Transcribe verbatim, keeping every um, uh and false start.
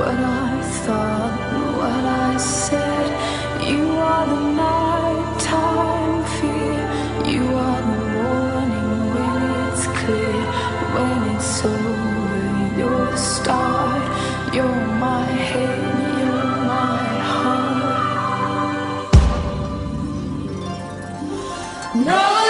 what I thought, what I said. You are the nighttime fear. You are the morning when it's clear. When it's over, you're the start. You're my head, you're my heart. No!